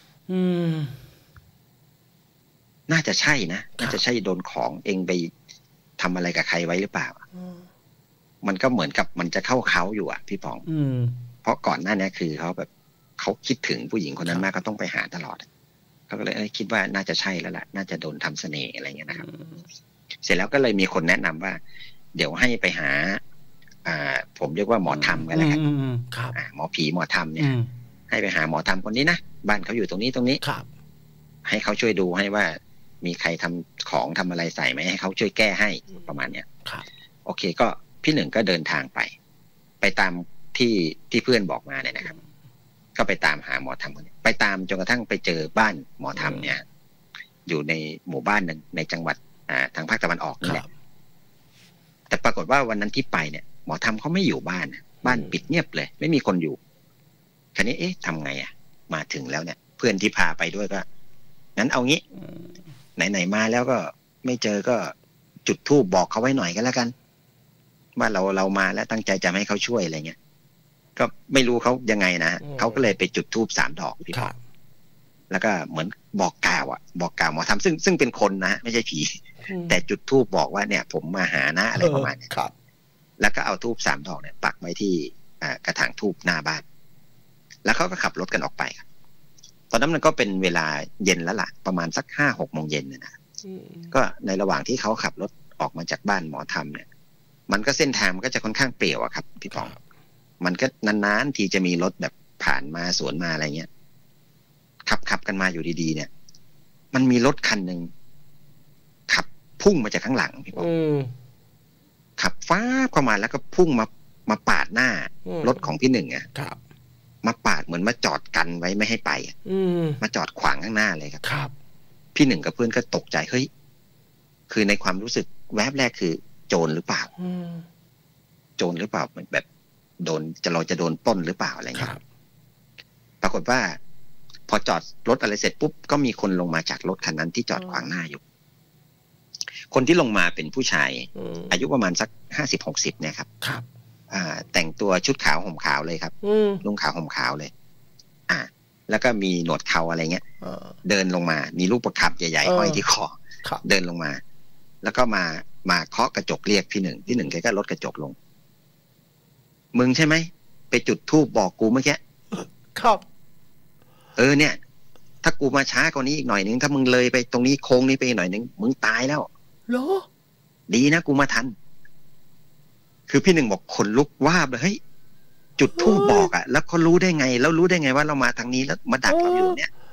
น่าจะใช่นะน่าจะใช่โดนของเองไปทำอะไรกับใครไว้หรือเปล่ามันก็เหมือนกับมันจะเข้าเขาอยู่อ่ะพี่ป๋องเพราะก่อนหน้านี้คือเขาแบบเขาคิดถึงผู้หญิงคนนั้นมากก็ต้องไปหาตลอดเขาก็เลยคิดว่าน่าจะใช่แล้วแหละน่าจะโดนทำเสน่ห์อะไรเงี้ยนะครับเสร็จแล้วก็เลยมีคนแนะนำว่าเดี๋ยวให้ไปหาอ่าผมเรียกว่าหมอธรรมกันแล้วกันหมอผีหมอธรรมเนี่ยให้ไปหาหมอธรรมคนนี้นะบ้านเขาอยู่ตรงนี้ตรงนี้ให้เขาช่วยดูให้ว่ามีใครทำของทำอะไรใส่ไหมให้เขาช่วยแก้ให้ประมาณเนี้ยโอเคก็พี่หนึ่งก็เดินทางไปไปตามที่ที่เพื่อนบอกมาเนี่ยนะครับก็ไปตามหาหมอธรรมคนนี้ไปตามจนกระทั่งไปเจอบ้านหมอธรรมเนี่ยอยู่ในหมู่บ้านหนึ่งในจังหวัดอ่าทางภาคตะวันออกนี่แหละแต่ปรากฏว่าวันนั้นที่ไปเนี่ยหมอธรรมเขาไม่อยู่บ้านบ้านปิดเงียบเลยไม่มีคนอยู่คราวนี้เอ๊ะทำไงอ่ะมาถึงแล้วเนี่ยเพื่อนที่พาไปด้วยก็งั้นเอางี้ไหนๆมาแล้วก็ไม่เจอก็จุดธูปบอกเขาไว้หน่อยก็แล้วกันว่าเราเรามาแล้วตั้งใจจะให้เขาช่วยอะไรเงี้ยก็ไม่รู้เขายังไงนะเขาก็เลยไปจุดธูปสามดอกพี่ปอแล้วก็เหมือนบอกกล่าวอ่ะบอกกล่าวหมอธรรมซึ่งซึ่งเป็นคนนะไม่ใช่ผีแต่จุดธูปบอกว่าเนี่ยผมมาหานะอะไรประมาณนี้แล้วก็เอาธูปสามดอกเนี่ยปักไว้ที่กระถางธูปหน้าบ้านแล้วเขาก็ขับรถกันออกไปครับตอนนั้นมันก็เป็นเวลาเย็นแล้วล่ะประมาณสักห้าหกโมงเย็นนะก็ในระหว่างที่เขาขับรถออกมาจากบ้านหมอธรรมเนี่ยมันก็เส้นทางมันก็จะค่อนข้างเปลี่ยวอะครับพี่ปองมันก็นานๆทีจะมีรถแบบผ่านมาสวนมาอะไรเงี้ยขับขับกันมาอยู่ดีๆเนี่ยมันมีรถคันหนึ่งขับพุ่งมาจากข้างหลังพี่ปองขับฟ้าเข้ามาแล้วก็พุ่งมามาปาดหน้ารถของพี่หนึ่งอะมาปาดเหมือนมาจอดกันไว้ไม่ให้ไปมาจอดขวางข้างหน้าเลยครับ พี่หนึ่งกับเพื่อนก็ตกใจเฮ้ยคือในความรู้สึกแวบแรกคือโจรหรือเปล่าโจรหรือเปล่าเหมือนแบบโดนจะเราจะโดนปล้นหรือเปล่าอะไรเงี้ยปรากฏว่าพอจอดรถอะไรเสร็จปุ๊บก็มีคนลงมาจากรถคันนั้นที่จอดขวางหน้าอยู่คนที่ลงมาเป็นผู้ชายอายุประมาณสักห้าสิบหกสิบเนี่ยครับครับอ่าแต่งตัวชุดขาวห่มขาวเลยครับนุ่งขาวห่มขาวเลยอ่าแล้วก็มีหนวดเขาอะไรเงี้ยเดินลงมามีลูกประคำใหญ่ๆห้อยที่คอเดินลงมาแล้วก็มามาเคาะกระจกเรียกพี่หนึ่งพี่หนึ่งแกก็ลดกระจกลงมึงใช่ไหมไปจุดธูปบอกกูเมื่อกี้ครับเออเนี่ยถ้ากูมาช้ากว่านี้อีกหน่อยนึงถ้ามึงเลยไปตรงนี้โค้งนี้ไปหน่อยนึงมึงตายแล้วเหรอดีนะกูมาทันคือพี่หนึ่งบอกขนลุกว่าบเลยเฮ้ยจุดธูปบอกอ่ะแล้วเขารู้ได้ไงแล้วรู้ได้ไงว่าเรามาทางนี้แล้วมาดักเราอยู่เนี่ย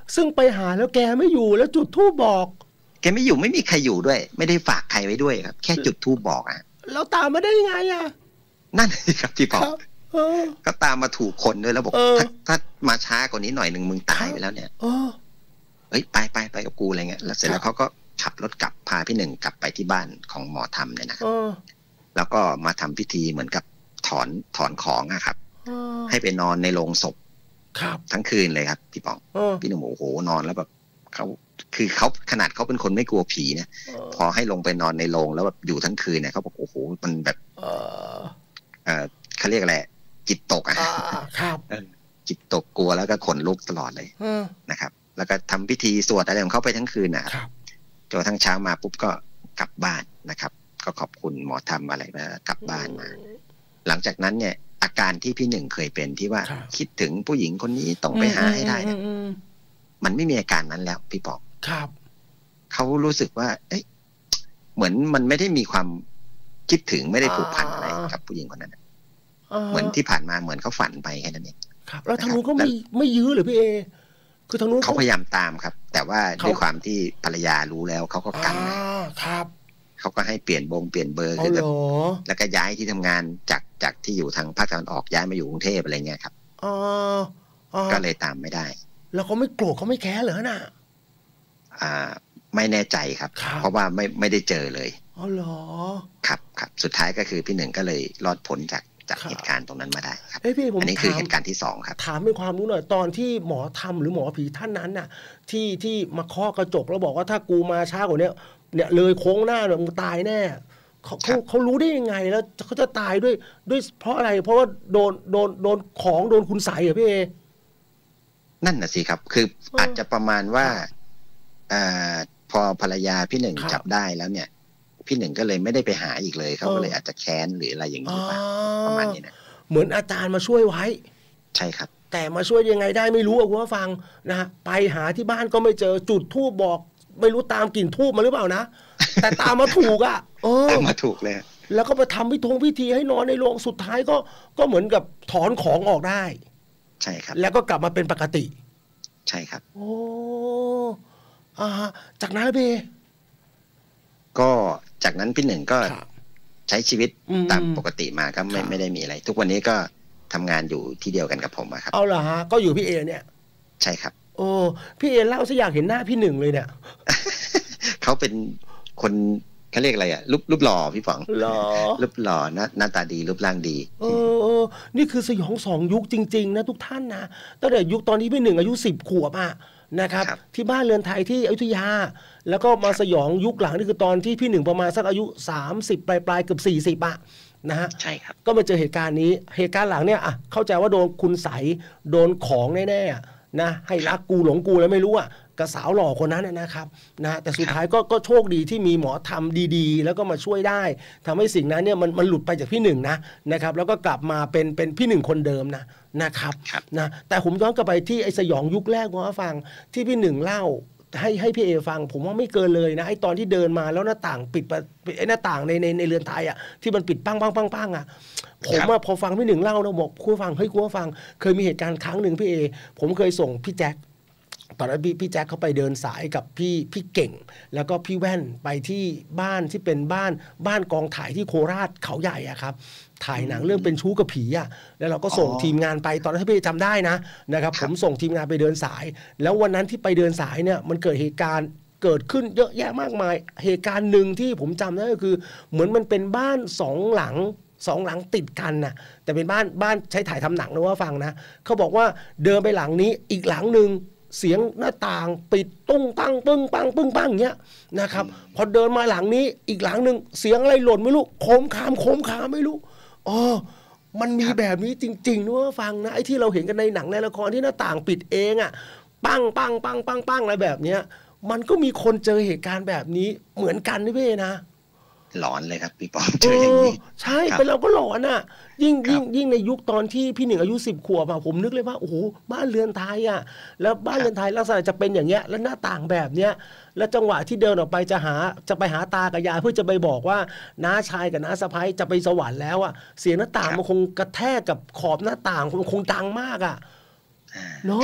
ซึ่งไปหาแล้วแกไม่อยู่แล้วจุดธูปบอกแกไม่อยู่ไม่มีใครอยู่ด้วยไม่ได้ฝากใครไว้ด้วยครับแค่จุดธูปบอกอ่ะแล้วตามมาได้ยังไงอ่ะนั่นสิครับพี่ปอก็ตามมาถูกคนด้วยแล้วบอกถ้าถ้ามาช้ากว่านี้หน่อยหนึ่งมึงตายไปแล้วเนี่ยเฮ้ยไปไปไปกับกูอะไรเงี้ยแล้วเสร็จแล้วเขาก็ขับรถกลับพาพี่หนึ่งกลับไปที่บ้านของหมอธรรมเนี่ยนะครับแล้วก็มาทำพิธีเหมือนกับถอนถอนของอะครับให้ไปนอนในโรงศพทั้งคืนเลยครับพี่ปองพี่หนุ่มโอ้โหนอนแล้วแบบเขาคือเขาขนาดเขาเป็นคนไม่กลัวผีเนี่ยพอให้ลงไปนอนในโรงแล้วแบบอยู่ทั้งคืนเนี่ยเขาบอกโอ้โหมันแบบเออเขาเรียกอะไรจิตตกอะครับจิตตกกลัวแล้วก็ขนลุกตลอดเลยนะครับแล้วก็ทำพิธีสวดอะไรของเขาไปทั้งคืนนะครับจนทั้งเช้ามาปุ๊บก็กลับบ้านนะครับก็ขอบคุณหมอธรรมอะไรมากลับบ้านมาหลังจากนั้นเนี่ยอาการที่พี่หนึ่งเคยเป็นที่ว่าคิดถึงผู้หญิงคนนี้ต้องไปหาให้ได้เนี่ยมันไม่มีอาการนั้นแล้วพี่ปองครับเขารู้สึกว่าเอ๊ะเหมือนมันไม่ได้มีความคิดถึงไม่ได้ผูกพันอะไรกับผู้หญิงคนนั้นเหมือนที่ผ่านมาเหมือนเขาฝันไปแค่นั้นเองครับแล้วทางนู้นก็ไม่ไม่ยื้อหรือพี่เอคือทางนู้นเขาพยายามตามครับแต่ว่าด้วยความที่ภรรยารู้แล้วเขาก็กันครับเขาก็ให้เปลี่ยนบงเปลี่ยนเบอร์คือแล้วก็ย้ายที่ทำงานจากจากที่อยู่ทางภาคตะวันออกย้ายมาอยู่กรุงเทพอะไรเงี้ยครับก็เลยตามไม่ได้แล้วเขาไม่โกรธเขาไม่แค้นเหรอน่ะอ่าไม่แน่ใจครับเพราะว่าไม่ไม่ได้เจอเลยอ๋อเหรอครับครับสุดท้ายก็คือพี่หนึ่งก็เลยรอดพ้นจากจากเหตุการณ์ตรงนั้นมาได้ครับอันนี้คือเหตุการณ์ที่สองครับถามเป็นความรู้หน่อยตอนที่หมอทำหรือหมอผีท่านนั้นน่ะที่ที่มาเคาะกระจกแล้วบอกว่าถ้ากูมาช้ากว่านี้เนี่ยเลยโค้งหน้าเนี่ยมึงตายแน่เขาเขาเขารู้ได้ยังไงแล้วเขาจะตายด้วยด้วยเพราะอะไรเพราะว่าโดนโดนโดนของโดนคุณใส่เหรอพี่เอนั่นน่ะสิครับคืออาจจะประมาณว่าอ่าพอภรรยาพี่หนึ่งจับได้แล้วเนี่ยพี่หนึ่งก็เลยไม่ได้ไปหาอีกเลยเขาก็เลยอาจจะแค้นหรืออะไรอย่างนี้ป่ะประมาณนี้นะเหมือนอาจารย์มาช่วยไว้ใช่ครับแต่มาช่วยยังไงได้ไม่รู้อ่ะคุณผู้ฟังนะฮะไปหาที่บ้านก็ไม่เจอจุดธูปบอกไม่รู้ตามกลิ่นธูปมาหรือเปล่านะแต่ตามมาถูกอ่ะเออตามมาถูกเลยแล้วก็ไปทำพิธงพิธีให้นอนในโรงสุดท้ายก็ก็เหมือนกับถอนของออกได้ใช่ครับแล้วก็กลับมาเป็นปกติใช่ครับโอ้อ่าจากนั้นพี่ก็จากนั้นพี่หนึ่งก็ใช้ชีวิตตามปกติมาก็ไม่ไม่ได้มีอะไรทุกวันนี้ก็ทำงานอยู่ที่เดียวกันกับผมครับเอาล่ะฮะก็อยู่พี่เอเนี่ยใช่ครับโอ้พี่เอเล่าซะอยากเห็นหน้าพี่หนึ่งเลยเนี่ยเขาเป็นคนเขาเรียกอะไรอ่ะรูปรูปหล่อพี่ป๋องหล่อรูปหล่อหน้าหน้าตาดีรูปร่างดีเออนี่คือสยองสองยุคจริงๆนะทุกท่านนะตั้งแต่ยุคตอนนี้พี่หนึ่งอายุสิบขวบอ่ะนะครับที่บ้านเรือนไทยที่อยุธยาแล้วก็มาสยองยุคหลังนี่คือตอนที่พี่หนึ่งประมาณสักอายุสามสิบปลายๆเกือบสี่สิบอ่ะนะฮะใช่ครับก็มาเจอเหตุการณ์นี้เหตุการณ์หลังเนี่ยอ่ะเข้าใจว่าโดนคุณใสโดนของแน่ๆนะให้รักกูหลงกูแล้วไม่รู้อ่ะกับสาวหล่อคนนั้นนะครับนะแต่สุดท้ายก็ก็โชคดีที่มีหมอทำดีๆแล้วก็มาช่วยได้ทำให้สิ่งนั้นเนี่ยมันมันหลุดไปจากพี่หนึ่งนะนะครับแล้วก็กลับมาเป็นเป็นพี่หนึ่งคนเดิมนะนะครับนะแต่ผมย้อนกลับไปที่ไอ้สยองยุคแรกว่าฟังที่พี่หนึ่งเล่าให้ให้พี่เอฟังผมว่าไม่เกินเลยนะไอ้ตอนที่เดินมาแล้วหน้าต่างปิดไอ้หน้าต่างในในในเรือนไทยอ่ะที่มันปิดปังปังปังปังอ่ะผมว่าพอฟังพี่หนึ่งเล่านะบอกคุณฟังเฮ้ยคุณฟังเคยมีเหตุการณ์ครั้งหนึ่งพี่เอผมเคยส่งพี่แจ็คตอนนั้นพี่พี่แจ็คเขาไปเดินสายกับพี่พี่เก่งแล้วก็พี่แว่นไปที่บ้านที่เป็นบ้านบ้านกองถ่ายที่โคราชเขาใหญ่อะครับถ่ายหนังเรื่องเป็นชู้กับผีอะแล้วเราก็ส่งทีมงานไปตอนนั้นพี่จำได้นะนะครับผมส่งทีมงานไปเดินสายแล้ววันนั้นที่ไปเดินสายเนี่ยมันเกิดเหตุการณ์เกิดขึ้นเยอะแยะมากมายเหตุการณ์หนึ่งที่ผมจำได้ก็คือเหมือนมันเป็นบ้านสองหลังสองหลังติดกันนะแต่เป็นบ้านบ้านใช้ถ่ายทำหนังนะว่าฟังนะเขาบอกว่าเดินไปหลังนี้อีกหลังหนึ่งเสียงหน้าต่างปิดตุ้งตั้งปึ้งปังปึ้งปังอย่างเงี้ยนะครับพอเดินมาหลังนี้อีกหลังหนึ่งเสียงอะไรหล่นไม่รู้โคมคามโคมคามไม่รู้อ๋อมันมีแบบนี้จริงๆนะว่าฟังนะไอ้ที่เราเห็นกันในหนังในละครที่หน้าต่างปิดเองอ่ะปังปังปังปังปังอะไรแบบเนี้ยมันก็มีคนเจอเหตุการณ์แบบนี้เหมือนกันนี่เว้ยนะหลอนเลยครับพี่ปอมเจออย่างนี้ใช่เป็นเราก็หลอนอ่ะยิ่งยิ่งยิ่งในยุคตอนที่พี่หนึ่งอายุสิบขวบอ่ะผมนึกเลยว่าโอ้โหบ้านเรือนไทยอ่ะแล้วบ้านเรือนไทยลักษณะจะเป็นอย่างเงี้ยแล้วหน้าต่างแบบเนี้ยแล้วจังหวะที่เดินออกไปจะหาจะไปหาตากับยายเพื่อจะไปบอกว่าน้าชายกับน้าสะใภ้จะไปสวรรค์แล้วอ่ะเสียงหน้าต่างมันคงกระแทกกับขอบหน้าต่างมันคงดังมากอ่ะเนาะ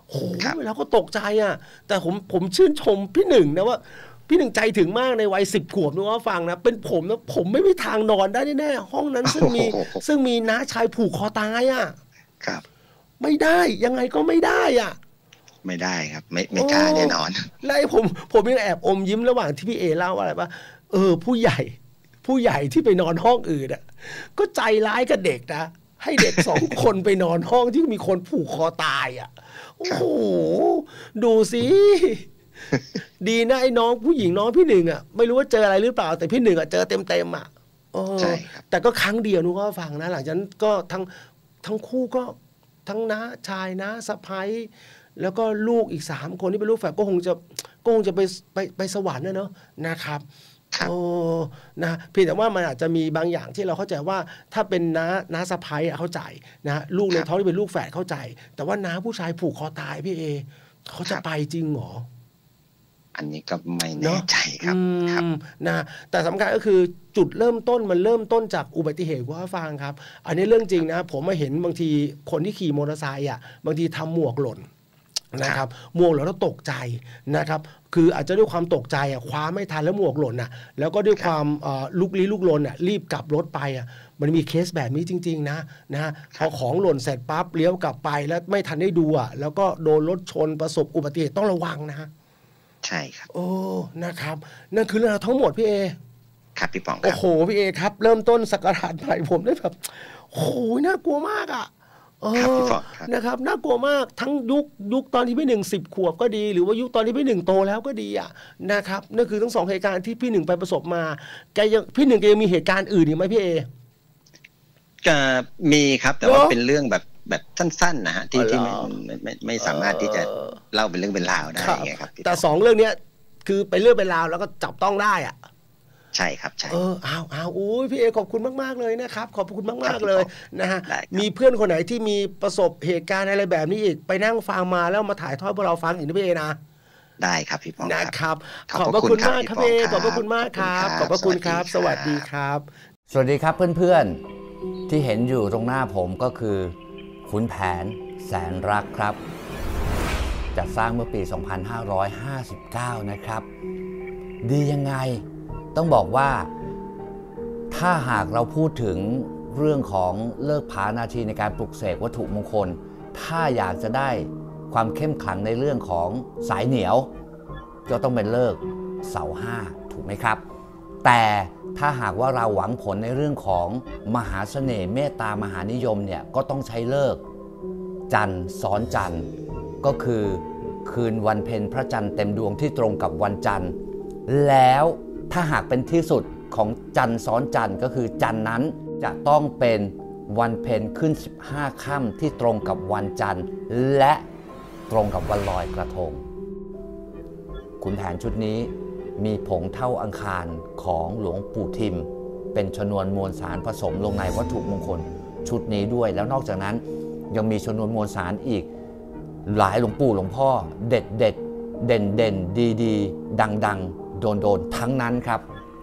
โอ้แล้วก็ตกใจอ่ะแต่ผมผมชื่นชมพี่หนึ่งนะว่าพี่หนึ่งใจถึงมากในวัยสิบขวบนึกว่าฟังนะเป็นผมนะผมไม่มีทางนอนได้แน่ๆห้องนั้นซึ่งมีซึ่งมีน้าชายผูกคอตายอ่ะครับไม่ได้ยังไงก็ไม่ได้อ่ะไม่ได้ครับไม่ไม่กล้าแน่นอนแล้วผมผมยังแอบอมยิ้มระหว่างที่พี่เอเล่าอะไรป่ะเออผู้ใหญ่ผู้ใหญ่ที่ไปนอนห้องอื่นอ่ะก็ใจร้ายกับเด็กนะให้เด็กสองคนไปนอนห้องที่มีคนผูกคอตายอ่ะโอ้โหดูสิดีนะไอ้น้องผู้หญิงน้องพี่หนึ่งอ่ะไม่รู้ว่าเจออะไรหรือเปล่าแต่พี่หนึ่งอ่ะเจอเต็มเต็มอ่ะใช่แต่ก็ครั้งเดียวนุก็ฟังนะหลังจากนั้นก็ทั้งทั้งคู่ก็ทั้งน้าชายน้าสะใภ้แล้วก็ลูกอีกสามคนที่เป็นลูกแฝดก็คงจะก็คงจะไปไปไปสวรรค์นะเนาะนะครับโอ้นะเพียงแต่ว่ามันอาจจะมีบางอย่างที่เราเข้าใจว่าถ้าเป็นน้าน้าสะใภ้เข้าใจนะลูกในท้องที่เป็นลูกแฝดเข้าใจแต่ว่าน้าผู้ชายผูกคอตายพี่เอเขาจะไปจริงเหรออันนี้ก็ไม่แน่ใจครับครับนะแต่สำคัญก็คือจุดเริ่มต้นมันเริ่มต้นจากอุบัติเหตุว่าฟังครับอันนี้เรื่องจริงนะผมมาเห็นบางทีคนที่ขี่มอเตอร์ไซค์อ่ะบางทีทำหมวกหล่นนะครับหมวกหล่นแล้วตกใจนะครับคืออาจจะด้วยความตกใจอ่ะคว้าไม่ทันแล้วหมวกหล่นอ่ะแล้วก็ด้วยความลุกลี้ลุกลนอ่ะรีบกลับรถไปอ่ะมันมีเคสแบบนี้จริงๆนะนะพอของหล่นเสร็จปั๊บเลี้ยวกลับไปแล้วไม่ทันได้ดูอ่ะแล้วก็โดนรถชนประสบอุบัติเหตุต้องระวังนะใช่ครับโอ้นะครับนั่นคือเรื่องทั้งหมดพี่เอครับพี่ป๋องโอ้โหพี่เอครับเริ่มต้นศักราชใหม่ผมได้แบบโอ้โหน่ากลัวมากอ่ะครับพี่ป๋องนะครับน่ากลัวมากทั้งยุคยุคตอนที่พี่หนึ่งสิบขวบก็ดีหรือว่ายุคตอนที่พี่หนึ่งโตแล้วก็ดีอ่ะนะครับนั่นคือทั้งสองเหตุการณ์ที่พี่หนึ่งไปประสบมาแกยังพี่หนึ่งแกยังมีเหตุการณ์อื่นอีกไหมพี่เอก็มีครับแต่ว่าเป็นเรื่องแบบแบบสั้นๆนะฮะที่ที่ไม่ไม่ไม่สามารถที่จะเล่าเป็นเรื่องเป็นราวได้ไงครับแต่สองเรื่องนี้คือเป็นเรื่องเป็นราวแล้วก็จับต้องได้อ่ะใช่ครับใช่เอออ้าวอ้าวอุ้ยพี่เอขอบคุณมากๆเลยนะครับขอบคุณมากๆเลยนะฮะมีเพื่อนคนไหนที่มีประสบเหตุการณ์อะไรแบบนี้อีกไปนั่งฟังมาแล้วมาถ่ายทอดพวกเราฟังอีกนะพี่เอนะได้ครับพี่ปองนะครับขอบพระคุณมากครับพี่เอขอบพระคุณมากครับขอบพระคุณครับสวัสดีครับสวัสดีครับเพื่อนๆที่เห็นอยู่ตรงหน้าผมก็คือขุนแผนแสนรักครับจัดสร้างเมื่อปีสองพันห้าร้อยห้าสิบเก้านะครับดียังไงต้องบอกว่าถ้าหากเราพูดถึงเรื่องของเลิกผานาทีในการปลุกเสกวัตถุมงคลถ้าอยากจะได้ความเข้มขลังในเรื่องของสายเหนียวก็ต้องเป็นเลิกเสาห้าถูกไหมครับแต่ถ้าหากว่าเราหวังผลในเรื่องของมหาเสน่ห์เมตตามหานิยมเนี่ยก็ต้องใช้เลิกจันทร์ซ้อนจันทร์ก็คือคืนวันเพ็ญพระจันทร์เต็มดวงที่ตรงกับวันจันทร์แล้วถ้าหากเป็นที่สุดของจันทร์ซ้อนจันทร์ก็คือจันทร์นั้นจะต้องเป็นวันเพ็ญขึ้นสิบห้าค่ำที่ตรงกับวันจันทร์และตรงกับวันลอยกระทงขุนแผนชุดนี้มีผงเท่าอังคารของหลวงปู่ทิมเป็นชนวนมวลสารผสมลงในวัตถุมงคลชุดนี้ด้วยแล้วนอกจากนั้นยังมีชนวนมวลสารอีกหลายหลวงปู่หลวงพ่อเด็ดเด็ดเด่นเด่นดีดีดังดังโดนโดนทั้งนั้นครับ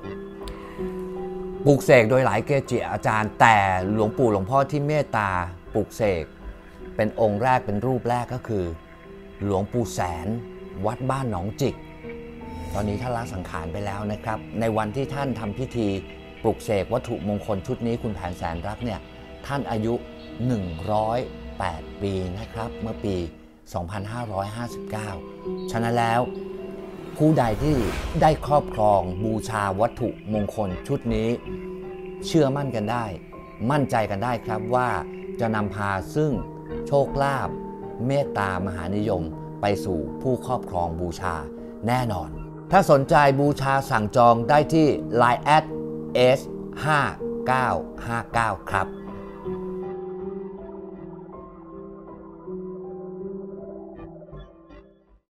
ปลูกเสกโดยหลายเกจิอาจารย์แต่หลวงปู่หลวงพ่อที่เมตตาปลูกเสกเป็นองค์แรกเป็นรูปแรกก็คือหลวงปู่แสนวัดบ้านหนองจิกตอนนี้ท่านละสังขารไปแล้วนะครับในวันที่ท่านทำพิธีปลุกเสกวัตถุมงคลชุดนี้คุณแผนแสนรักเนี่ยท่านอายุหนึ่งร้อยแปดปีนะครับเมื่อปีสองพันห้าร้อยห้าสิบเก้าฉะนั้นแล้วผู้ใดที่ได้ครอบครองบูชาวัตถุมงคลชุดนี้เชื่อมั่นกันได้มั่นใจกันได้ครับว่าจะนำพาซึ่งโชคลาภเมตตามหานิยมไปสู่ผู้ครอบครองบูชาแน่นอนถ้าสนใจบูชาสั่งจองได้ที่ ไลน์ แอท เอส ห้าเก้าห้าเก้า ครับ